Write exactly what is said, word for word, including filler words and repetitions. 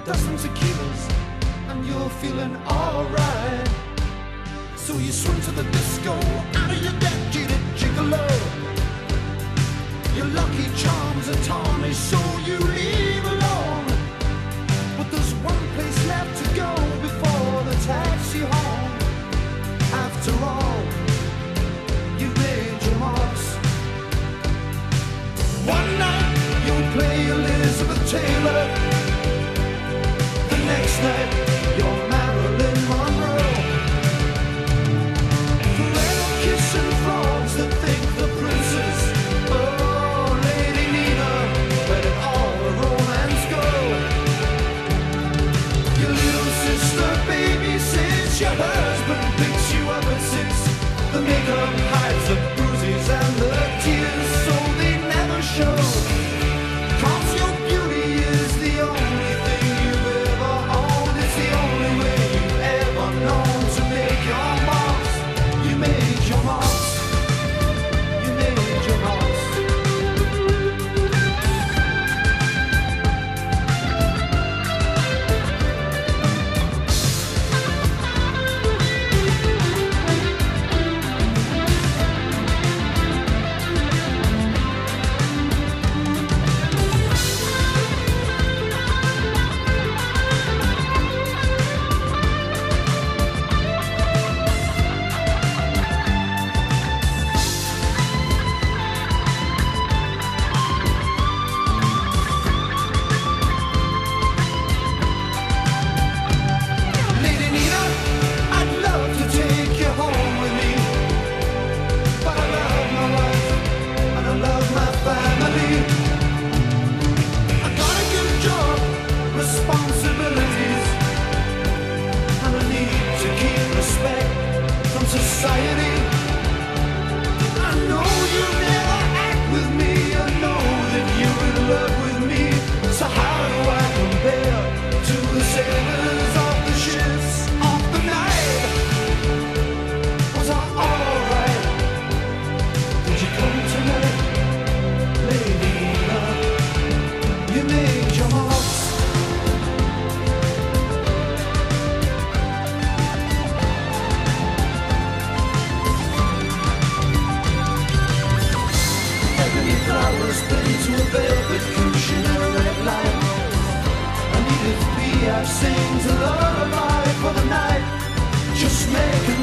dozen tequilas, and you're feeling alright. So you swing to the disco, out of your depth, jaded gigolo. Your lucky charms are tarnished, so you leave alone. But there's one place left to go before the taxi home. After all, you've made your marks. One night you'll play Elizabeth Taylor. The next night you're Marillion Monroe. Forever kissing frogs that think the princess. Oh, Lady Nina, where did all the romance go? Your little sister baby says your husband picks you up at six. The makeup hides the bruises and the tears, so they never show. Cause your beauty is the only thing you've ever owned. It's the only way you've ever known to make your marks. You made your marks. You made your marks. Lady Nina, I'd love to take you home with me, but I love my wife and I love my family. I got a good job, responsibilities, and I need to keep respect from society. I know you never act with me, I know that you're in love with me. So how do I compare to the sailors of the ships of the night? Was I alright? Did you come tonight? Lady Nina, you made your marks. Ebony flowers pinned to a velvet cushion and a red light. And Edith Piaf sings a lullaby for the night. Just make a